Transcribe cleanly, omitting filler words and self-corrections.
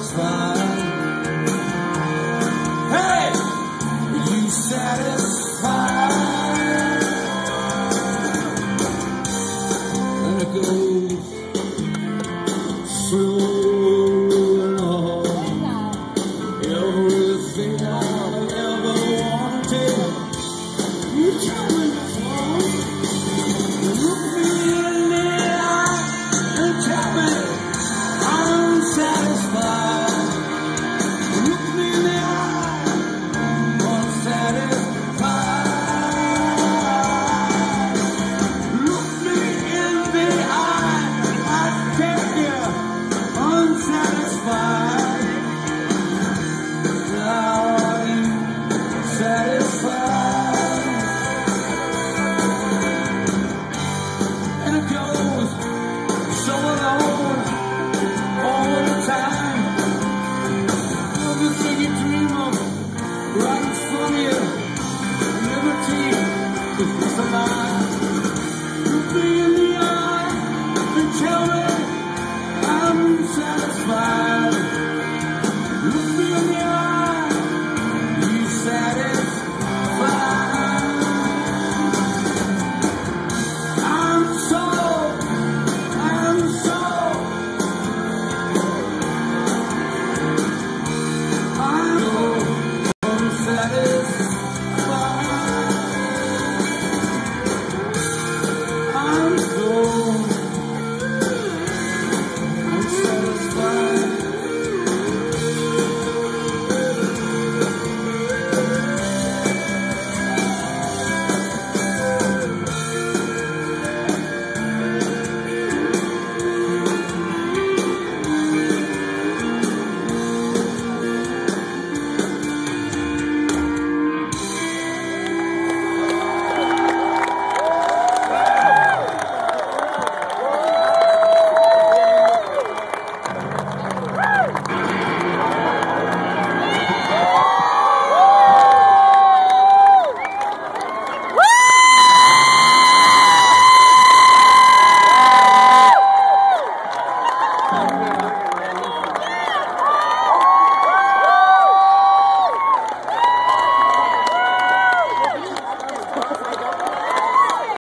satisfied? Hey, are you satisfied? And it goes slowly on. Everything I've ever wanted, you tell me before. Look me in the eye and tell me I'm unsatisfied. Look me in the eye, unsatisfied. Look me in the eye, I tell you, unsatisfied. Are you satisfied? And it goes so alone all the time. Everything you dream of right in front of you. Liberty is just a lie. Look me in the eye and tell me I'm satisfied.